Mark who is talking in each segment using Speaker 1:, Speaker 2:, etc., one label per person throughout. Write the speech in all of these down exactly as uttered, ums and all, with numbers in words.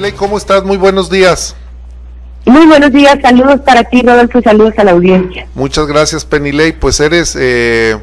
Speaker 1: Penilei, ¿cómo estás? Muy buenos días.
Speaker 2: Muy buenos días, saludos para ti, Rodolfo, saludos a la audiencia.
Speaker 1: Muchas gracias, Penilei. Pues eres, eh,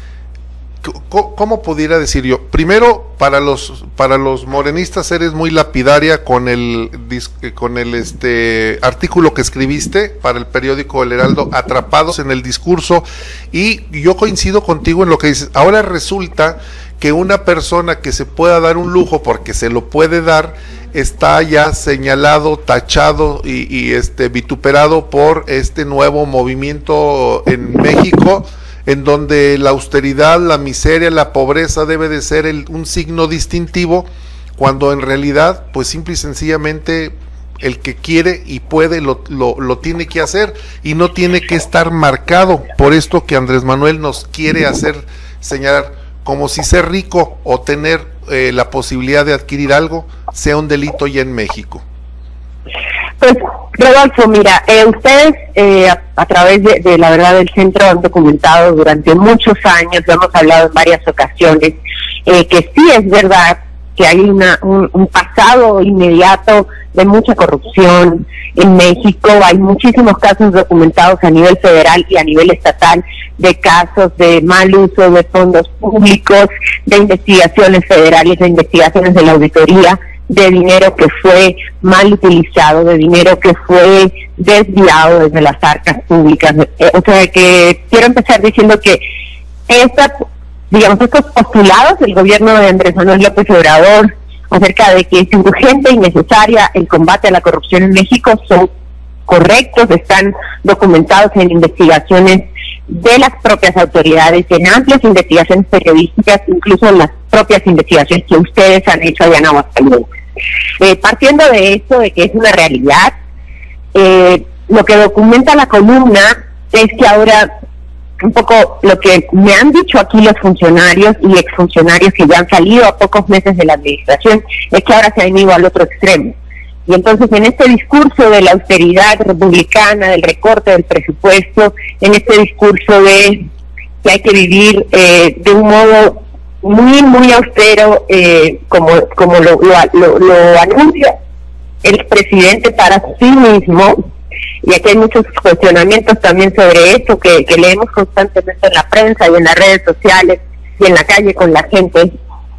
Speaker 1: ¿cómo pudiera decir yo? Primero, para los para los morenistas eres muy lapidaria con el con el este artículo que escribiste para el periódico El Heraldo, Atrapados en el Discurso, y yo coincido contigo en lo que dices. Ahora resulta que una persona que se pueda dar un lujo, porque se lo puede dar, está ya señalado, tachado y, y este vituperado por este nuevo movimiento en México, en donde la austeridad, la miseria, la pobreza debe de ser el, un signo distintivo, cuando en realidad, pues simple y sencillamente, el que quiere y puede lo, lo, lo tiene que hacer, y no tiene que estar marcado por esto que Andrés Manuel nos quiere hacer señalar, como si ser rico o tener eh, la posibilidad de adquirir algo sea un delito ya en México.
Speaker 2: Pues, Rodolfo, mira, eh, ustedes eh, a, a través de, de la verdad del centro han documentado durante muchos años, lo hemos hablado en varias ocasiones, eh, que sí es verdad que hay una, un, un pasado inmediato de mucha corrupción en México. Hay muchísimos casos documentados a nivel federal y a nivel estatal de casos de mal uso de fondos públicos, de investigaciones federales, de investigaciones de la auditoría, de dinero que fue mal utilizado, de dinero que fue desviado desde las arcas públicas. O sea que quiero empezar diciendo que esta, digamos, estos postulados del gobierno de Andrés Manuel López Obrador acerca de que es urgente y necesaria el combate a la corrupción en México son correctos, están documentados en investigaciones de las propias autoridades, en amplias investigaciones periodísticas, incluso en las propias investigaciones que ustedes han hecho allá en Aguascalientes. Eh, partiendo de esto, de que es una realidad, eh, lo que documenta la columna es que ahora, un poco lo que me han dicho aquí los funcionarios y exfuncionarios que ya han salido a pocos meses de la administración, es que ahora se han ido al otro extremo. Y entonces en este discurso de la austeridad republicana, del recorte del presupuesto, en este discurso de que hay que vivir eh, de un modo muy, muy austero, eh, como, como lo, lo, lo, lo anuncia el presidente para sí mismo, y aquí hay muchos cuestionamientos también sobre esto que, que leemos constantemente en la prensa y en las redes sociales y en la calle con la gente.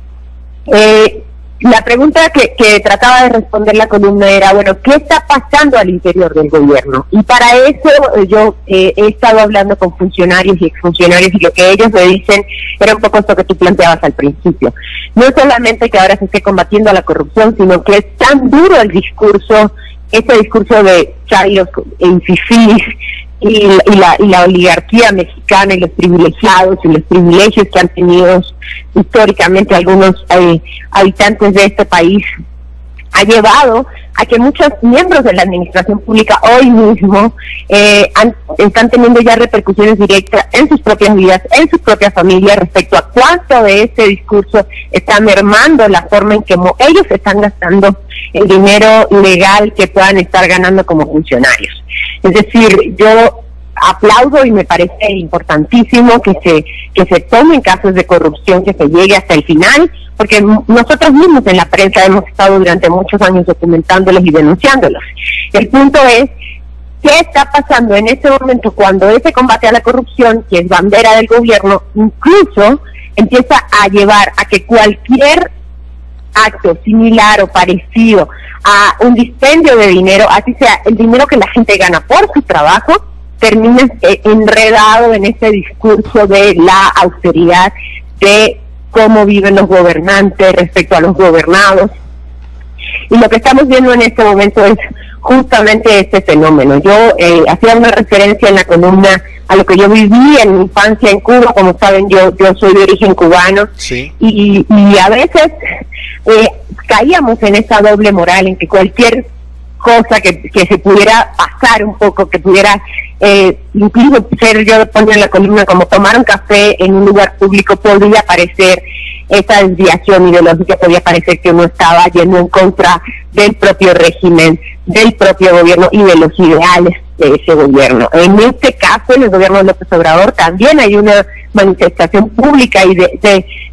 Speaker 2: Eh, la pregunta que, que trataba de responder la columna era, bueno, ¿qué está pasando al interior del gobierno? Y para eso yo eh, he estado hablando con funcionarios y exfuncionarios, y lo que ellos me dicen era un poco esto que tú planteabas al principio. No solamente que ahora se esté combatiendo a la corrupción, sino que es tan duro el discurso, ese discurso de chairos e fifís y, y, la, y la oligarquía mexicana y los privilegiados y los privilegios que han tenido históricamente algunos eh, habitantes de este país, ha llevado a que muchos miembros de la administración pública hoy mismo eh, han, están teniendo ya repercusiones directas en sus propias vidas, en sus propias familias, respecto a cuánto de este discurso está mermando la forma en que ellos están gastando el dinero legal que puedan estar ganando como funcionarios. Es decir, yo aplaudo y me parece importantísimo que se que se tomen casos de corrupción, que se llegue hasta el final, porque nosotros mismos en la prensa hemos estado durante muchos años documentándolos y denunciándolos. El punto es, ¿qué está pasando en este momento cuando ese combate a la corrupción, que es bandera del gobierno, incluso empieza a llevar a que cualquier acto similar o parecido a un dispendio de dinero, así sea el dinero que la gente gana por su trabajo, termina eh, enredado en ese discurso de la austeridad, de cómo viven los gobernantes respecto a los gobernados? Y lo que estamos viendo en este momento es justamente este fenómeno. Yo eh, hacía una referencia en la columna a lo que yo viví en mi infancia en Cuba. Como saben, yo yo soy de origen cubano,
Speaker 1: sí.
Speaker 2: y, y a veces eh, caíamos en esa doble moral, en que cualquier cosa que, que se pudiera pasar un poco, que pudiera eh, incluso ser, yo ponía en la columna, como tomar un café en un lugar público, podría parecer esa desviación ideológica, podía parecer que uno estaba yendo en contra del propio régimen, del propio gobierno y de los ideales de ese gobierno. En este caso, en el gobierno de López Obrador, también hay una manifestación pública y de, de,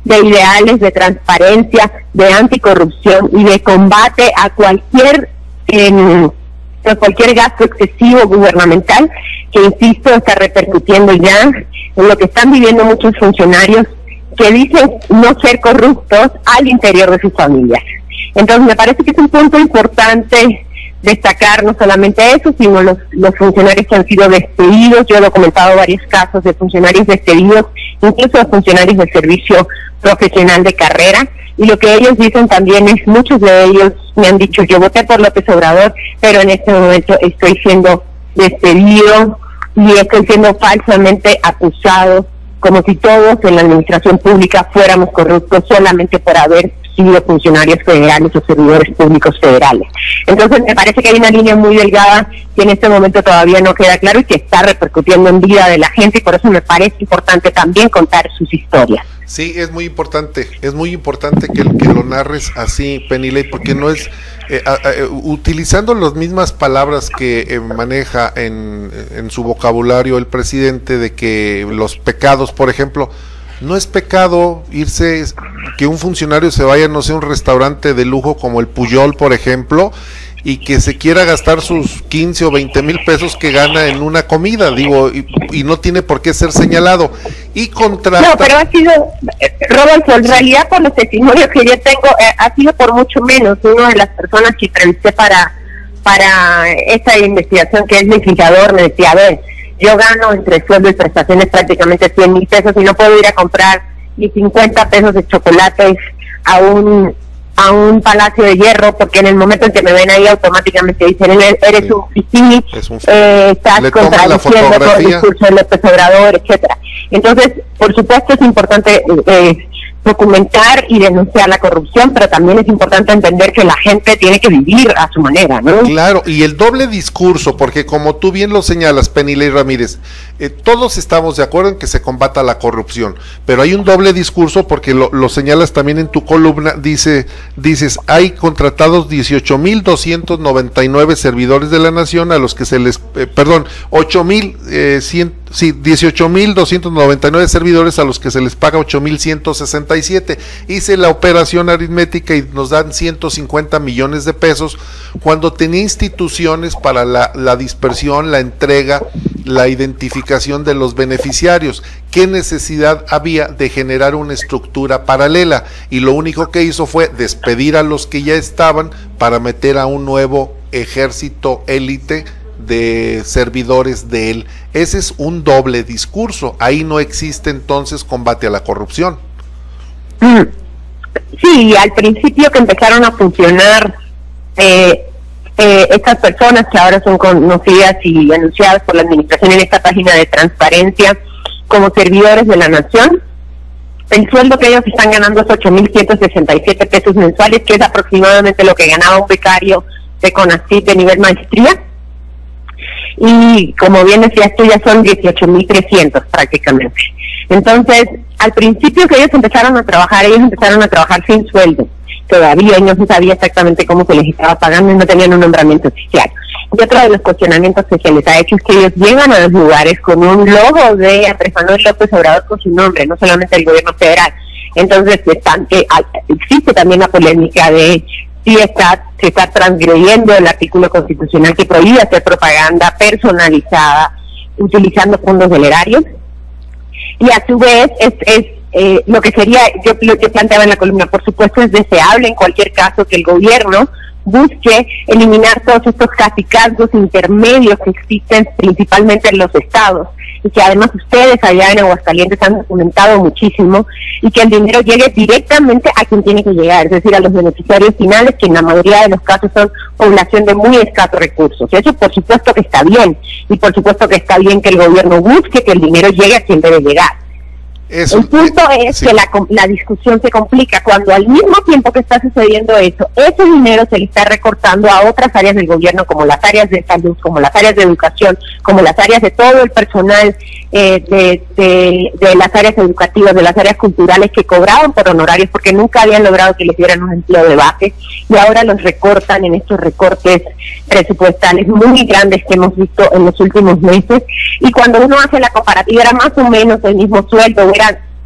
Speaker 2: de ideales de transparencia, de anticorrupción y de combate a cualquier eh, a cualquier gasto excesivo gubernamental, que insisto está repercutiendo ya en lo que están viviendo muchos funcionarios que dicen no ser corruptos al interior de sus familias. Entonces me parece que es un punto importante destacar no solamente eso, sino los, los funcionarios que han sido despedidos. Yo he documentado varios casos de funcionarios despedidos, incluso de funcionarios del servicio profesional de carrera, y lo que ellos dicen también es, muchos de ellos me han dicho, yo voté por López Obrador, pero en este momento estoy siendo despedido y estoy siendo falsamente acusado, como si todos en la administración pública fuéramos corruptos solamente por haber sido funcionarios federales o servidores públicos federales. Entonces me parece que hay una línea muy delgada que en este momento todavía no queda claro y que está repercutiendo en vida de la gente, y por eso me parece importante también contar sus historias.
Speaker 1: Sí, es muy importante, es muy importante que, que lo narres así, Penilei, porque no es, eh, a, a, utilizando las mismas palabras que eh, maneja en, en su vocabulario el presidente, de que los pecados, por ejemplo, no es pecado irse, que un funcionario se vaya, no sé, a un restaurante de lujo como el Pujol, por ejemplo, y que se quiera gastar sus quince o veinte mil pesos que gana en una comida, digo, y, y no tiene por qué ser señalado. Y contrata...
Speaker 2: No, pero ha sido, Rodolfo, en realidad por los testimonios que yo tengo, eh, ha sido por mucho menos. Una de las personas que entrevisté para, para esta investigación, que es legislador, me decía, a ver, yo gano entre sueldo y prestaciones prácticamente cien mil pesos y no puedo ir a comprar ni cincuenta pesos de chocolates a un a un Palacio de Hierro, porque en el momento en que me ven ahí automáticamente dicen, eres sí, un fifí, eh, estás contradiciendo todo el discurso de López Obrador, etcétera. Entonces, por supuesto es importante eh, documentar y denunciar la corrupción, pero también es importante entender que la gente tiene que vivir a su manera, ¿no?
Speaker 1: Claro, y el doble discurso, porque como tú bien lo señalas, Penilei Ramírez, eh, todos estamos de acuerdo en que se combata la corrupción, pero hay un doble discurso porque lo, lo señalas también en tu columna, dice, dices, hay contratados dieciocho mil doscientos noventa y nueve servidores de la nación a los que se les, eh, perdón, ocho mil cien, sí, dieciocho mil doscientos noventa y nueve servidores a los que se les paga ocho mil ciento sesenta y siete. Hice la operación aritmética y nos dan ciento cincuenta millones de pesos, cuando tenía instituciones para la, la dispersión, la entrega, la identificación de los beneficiarios. ¿Qué necesidad había de generar una estructura paralela? Y lo único que hizo fue despedir a los que ya estaban para meter a un nuevo ejército élite de servidores de él. Ese es un doble discurso. Ahí no existe entonces combate a la corrupción.
Speaker 2: Sí, al principio que empezaron a funcionar eh, eh, estas personas que ahora son conocidas y anunciadas por la administración en esta página de transparencia como servidores de la nación, el sueldo que ellos están ganando es ocho mil ciento sesenta y siete pesos mensuales, que es aproximadamente lo que ganaba un becario de CONACYT de nivel maestría. Y como bien decía, esto ya son dieciocho mil trescientos prácticamente. Entonces, al principio que ellos empezaron a trabajar, ellos empezaron a trabajar sin sueldo. Todavía no se sabía exactamente cómo se les estaba pagando y no tenían un nombramiento oficial. Y otro de los cuestionamientos que se les ha hecho es que ellos llegan a los lugares con un logo de Andrés Manuel López Obrador con su nombre, no solamente el gobierno federal. Entonces, están, eh, existe también la polémica de si está, se está transgrediendo el artículo constitucional que prohíbe hacer propaganda personalizada utilizando fondos del erario. Y a su vez es, es eh, lo que sería, yo lo que planteaba en la columna, por supuesto es deseable en cualquier caso que el gobierno busque eliminar todos estos cacicazgos intermedios que existen principalmente en los estados, y que además ustedes allá en Aguascalientes han documentado muchísimo, y que el dinero llegue directamente a quien tiene que llegar, es decir, a los beneficiarios finales, que en la mayoría de los casos son población de muy escasos recursos. Eso por supuesto que está bien, y por supuesto que está bien que el gobierno busque que el dinero llegue a quien debe llegar. Eso, el punto eh, es sí. que la, la discusión se complica cuando al mismo tiempo que está sucediendo eso, ese dinero se le está recortando a otras áreas del gobierno, como las áreas de salud, como las áreas de educación, como las áreas de todo el personal eh, de, de, de las áreas educativas, de las áreas culturales, que cobraban por honorarios porque nunca habían logrado que les dieran un empleo de base, y ahora los recortan en estos recortes presupuestales muy grandes que hemos visto en los últimos meses. Y cuando uno hace la comparativa, era más o menos el mismo sueldo, era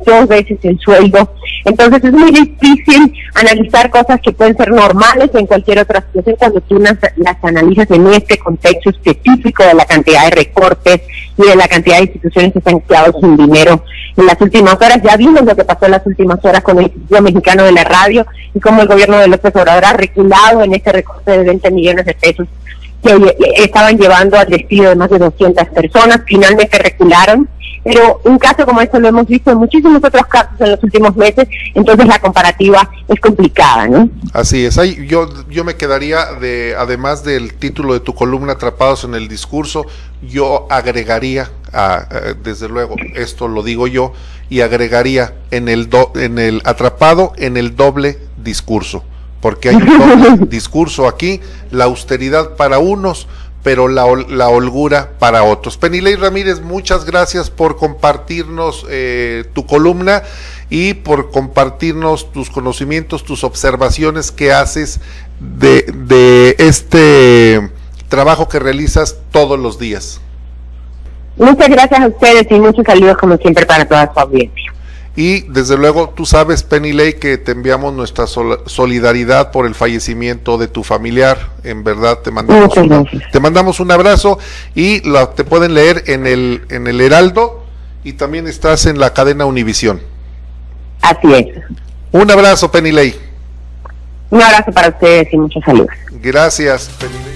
Speaker 2: dos veces el sueldo. Entonces es muy difícil analizar cosas que pueden ser normales en cualquier otra situación cuando tú las, las analizas en este contexto específico de la cantidad de recortes y de la cantidad de instituciones que se han quedado sin dinero en las últimas horas. Ya vimos lo que pasó en las últimas horas con el Instituto Mexicano de la Radio y cómo el gobierno de López Obrador ha reculado en este recorte de veinte millones de pesos que estaban llevando al despido de más de doscientas personas. Finalmente recularon, pero un caso como este lo hemos visto en muchísimos otros casos en los últimos meses, entonces la comparativa es complicada, ¿no?
Speaker 1: Así es. Ahí yo yo me quedaría, de además del título de tu columna, Atrapados en el Discurso, yo agregaría, a, a, desde luego, esto lo digo yo, y agregaría en el, do, en el atrapado en el doble discurso, porque hay un doble discurso aquí, la austeridad para unos, pero la, la holgura para otros. Penilei Ramírez, muchas gracias por compartirnos eh, tu columna y por compartirnos tus conocimientos, tus observaciones que haces de, de este trabajo que realizas todos los días.
Speaker 2: Muchas gracias a ustedes y muchos saludos como siempre para toda su audiencia.
Speaker 1: Y desde luego tú sabes, Penilei, que te enviamos nuestra sol solidaridad por el fallecimiento de tu familiar. En verdad te mandamos, una, te mandamos un abrazo y la, te pueden leer en el, en el Heraldo y también estás en la cadena Univisión.
Speaker 2: Así es.
Speaker 1: Un abrazo, Penilei.
Speaker 2: Un abrazo para ustedes y muchos saludos.
Speaker 1: Gracias, Penilei.